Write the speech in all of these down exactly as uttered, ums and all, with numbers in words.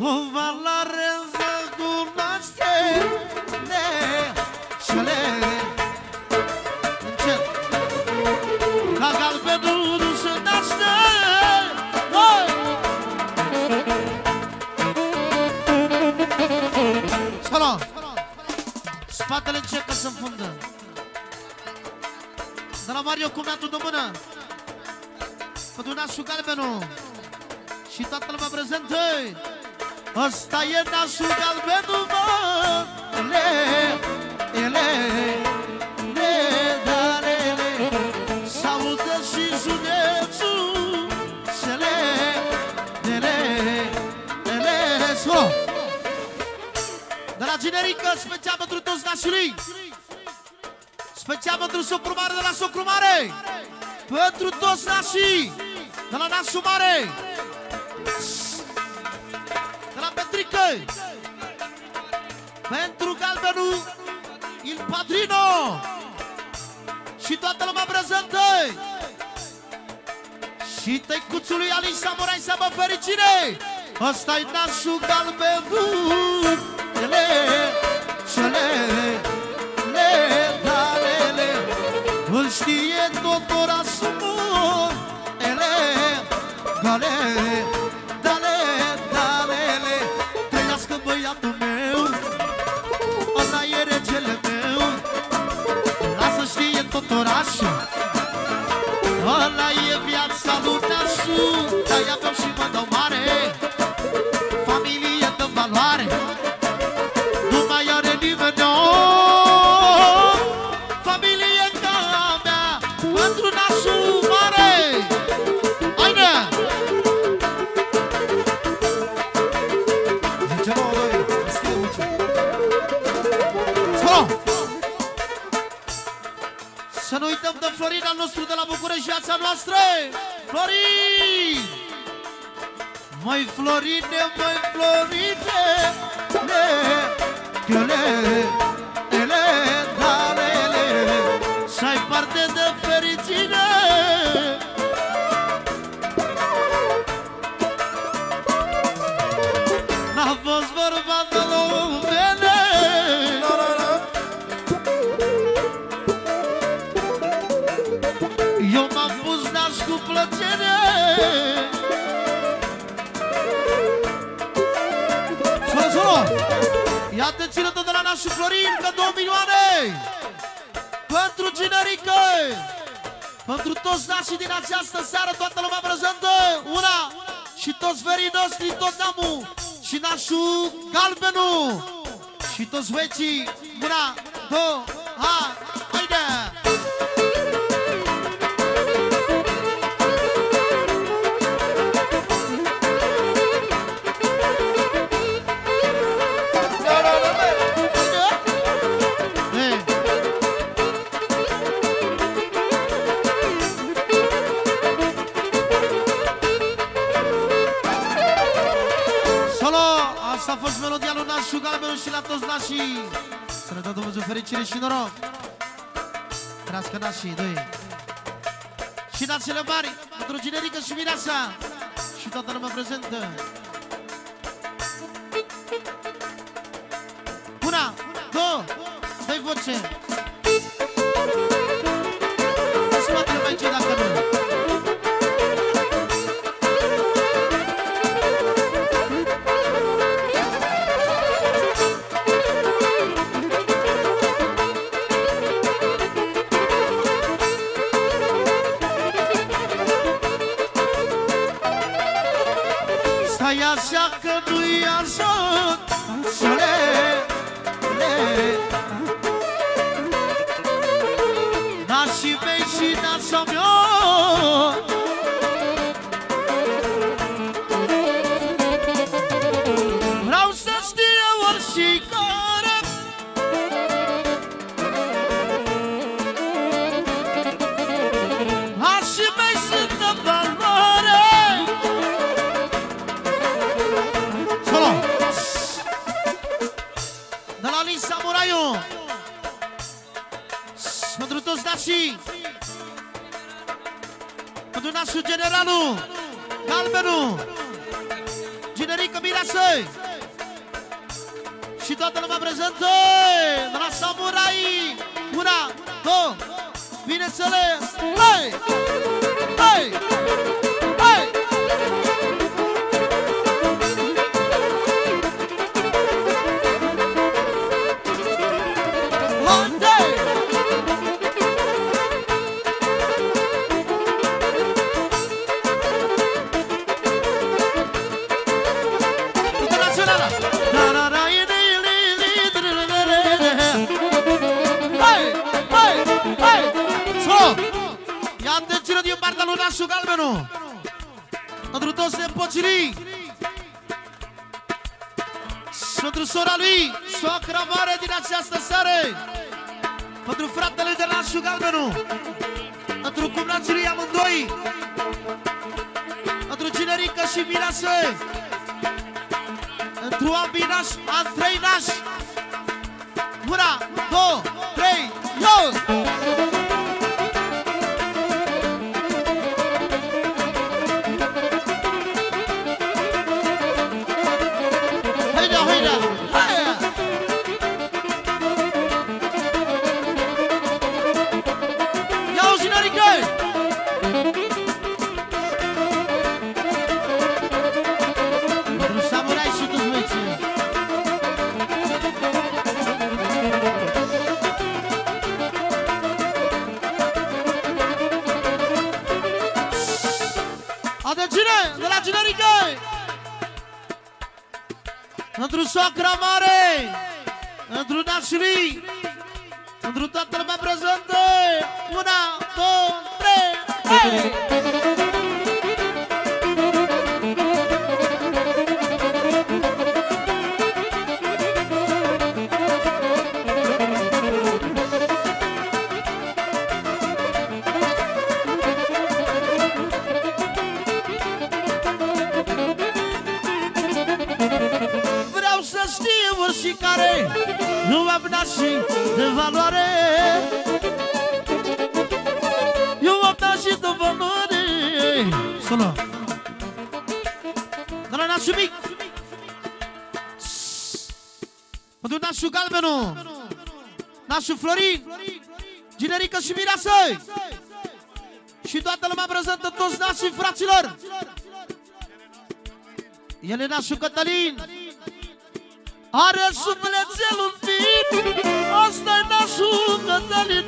O valoare să cunoaște cele încet ca galbenul nu se naște. Solo! Spatele încet că se înfundă. De la Mario cu meatul de mână pentru nașul galbenul și toată lumea prezentă. Ăsta e nașul galbenul, mă. Le, ele, le, da, le, le. S-audă și județul cele, ele, ele. Solo! De la generică, special pentru toți nașului, special pentru socru mare de la socru mare, pentru toți nașii de la nașul mare, de la Petrică, pentru galbenul Il Padrino și toată lumea prezentă, și tăicuțului Ali Samurai să vă fericire. Ăsta-i nașul galbenul, ele, cele, le, da, le, le. Îl știe tot orașul meu, ele, gale, dale, dalele. Trăiască băiatul meu, ăla e regele meu. Lasă știe tot orașul, ăla e viața lui nașul. De-aia beau și mă dau mare, familie de valoare, nu mai are nimeni o familie ca mea, pentru nașul mare. Haide! Zice nouă, doi, deschide ușa. Solo! Să nu uităm de Florin al nostru de la București, viața noastră! Florin! Măi Florine, măi Florine, le, le, ele, da, le, le. Să-ai parte de fericire. N-a fost vorba de lumele, eu m-am pus naș cu plăcere. Solo, solo! Iată țină tot de la nașul Florin, că două milioane pentru generică, pentru toți nașii din această seară, toată lumea prezentă. Una și toți verii noștri, tot neamul și nașul galbenul și toți vecii. Una, două, ha, haide! Asta a fost melodia lui nașul galbenul și la toți nașii. Să ne dă Dumnezeu fericire și noroc. Trească nașii, doi. Și națele mari, pentru generică și mireasa și toată lumea prezentă. Una, două, dă-i voce. Spatele mai ce dacă nu. Stai așa că nu-i așa, le, le. Nașii mei și nașa mea, vreau să știe oricare nașii mei sunt de valoare. Solo! De la Ali Samuraiu, pentru toți nașii, pentru nașul generalul galbenul Generică mireasă și toată lumea prezentă de la Samurai. Una, două, bineînțeles. Hai! Hai! Hai! Nașul Galbenu, pentru toți nepoțirii, pentru sora lui, soacra mare din această seară, pentru fratele de Nașul Galbenu, pentru cumnații lui amândoi, pentru Generică și mireasă, pentru ambii nași, am trei nași. Una, două, trei, eu! Pentru soacra mare, pentru nașurii, pentru toată lumea prezentă. Una, două, trei, hai! Nu am nașit de valoare, eu am nașit de valoare. Sună de la nașul mic, pentru nașul Galbenu, nașul Florin, Generică și mireasă și toată lumea prezentă, toți nașii fraților. El e nașul Cătălin, are sufletelul fin, asta-i nașul Cătălin.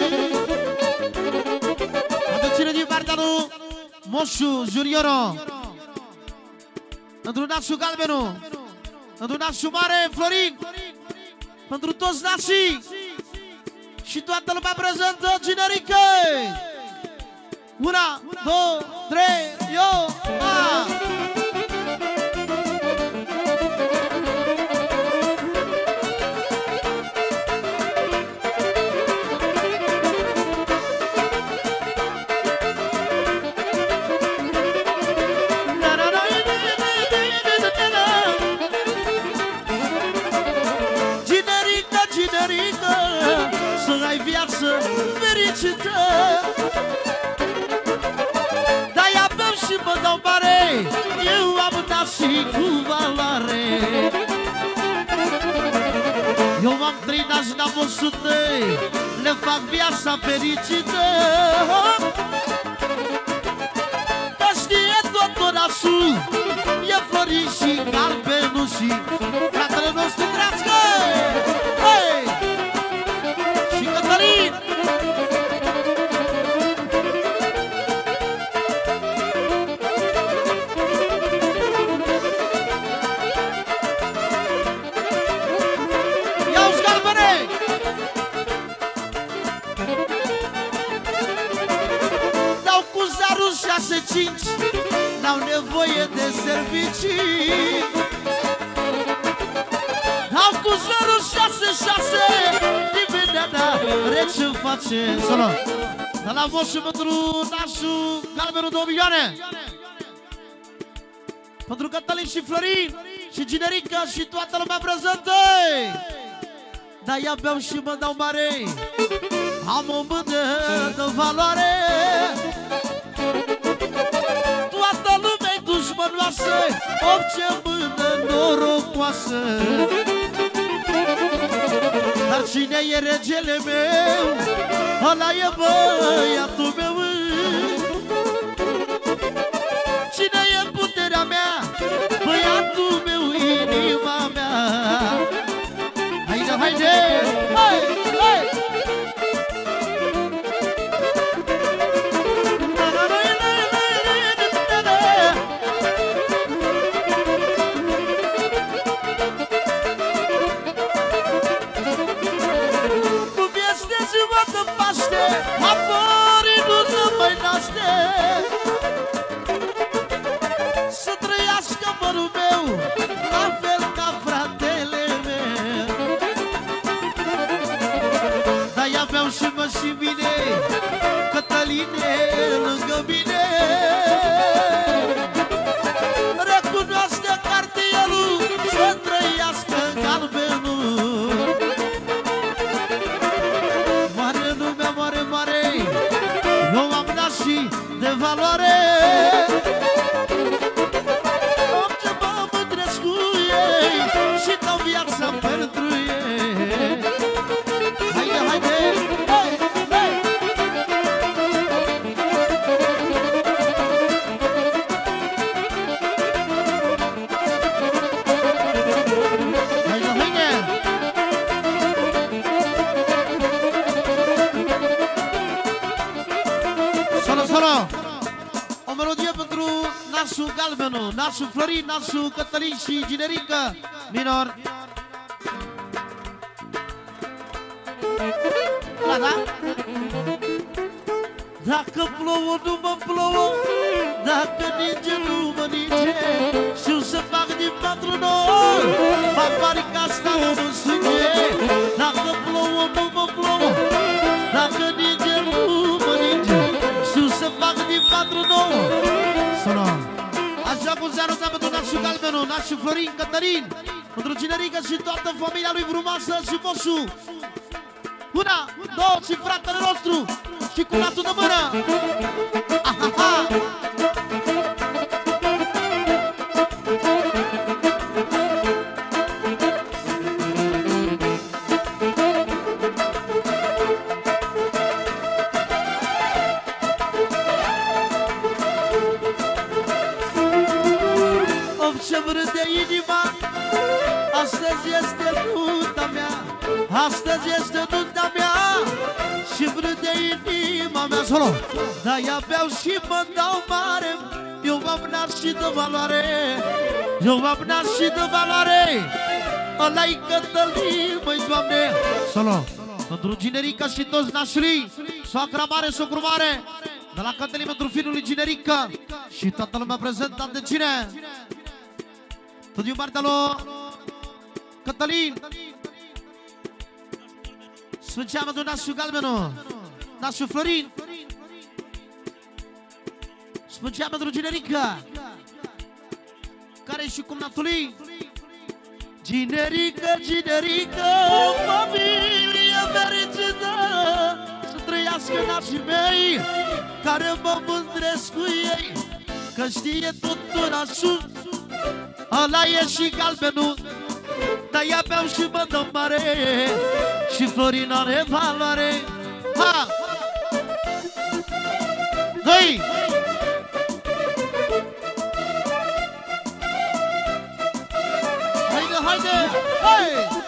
Aducere din partea lui Moșu Junioro, pentru nașul Galbenu, pentru nașul mare Florin, pentru toți nașii și toată lumea prezentă. Generică. Una, două, trei, eu, a! Fericită, de-aia beau și mă dau mare, eu am nașii cu valoare. Eu am trei nași, n-am o sută, le fac viața fericită. Că știe tot orașul, e Florin și Galbenu și fratele nostru Drească. Hei! Și Cătălin! N-au nevoie de servicii, au cu zero șase șase, dimineața rece îmi face. Solo, de la Moșu pentru nașul Galbenu, două milioane. Pentru Cătălin și Florin și Generică și toată lumea prezentă. De-aia beau și mă dau mare, am o mână de valoare. Toată lumea-i dușmănul frumoasă, of ce mână norocoasă. Dar cine e regele meu? Ăla e băiatul meu. Cine e puterea mea? Băiatul meu, inima mea. Haide, haide! Hai, hai! Cum este ziua de Paște, aforii nu se mai naște. Să trăiască mărul meu, la fel ca fratele meu. Dar aveau și mă și mine, Cătăline lângă mine. Recunoaște cartierul, să trăiască galbenul. Mare lumea, mare, mare, eu am nașit de valoare. Și dau viața pentru ei. Haide, haide, hai, hai. Haide, haide. Solo, solo. O melodie pentru nasul Galbenu, nasul Florin, nasul Cătălin și Ginerică Minor. Da, da? Dacă plouă, nu mă plouă, dacă ninge, nu mă ninge. Știu să fac din patru nouă, fac barica asta în sânge. Dacă plouă, nu mă plouă, dacă ninge, nu mă ninge. Știu să fac din patru nouă. Sună. Așa cum se anunța pentru nașul Galbenu, nașul Florin, Cătălin, pentru Ginerică și toată familia lui frumoasă și moșu. Una, două și fratele nostru și cu latul de mână. Ahaha. Ce vrâde inima, astăzi este nunta mea, astăzi este nunta mea și vrâde inima mea. Solo! Dar ea beau și mă dau mare, eu m-am nașit de valoare, eu m-am nașit de valoare. Ăla-i Cătălin, măi, Doamne! Solo! Pentru Ginerică și toți nașurii, soacra mare, socru mare, de la Cătălin pentru fiul lui Ginerică și toată lumea prezentă de cine? Tot din partea lui Cătălin. Sfârșeam pentru nașul Galbenu, nașul Florin. Sfârșeam pentru Ginerică, care și cumnatului. Ginerică, Ginerică, o familie fericită, să trăiască nașii mei, care mă mândresc cu ei, că știe tot orașul. Ăla e și Galbenu, dar ea beau și mă dă mare, și Florin are valoare. Ha! Doi! Haide, haide! Hai!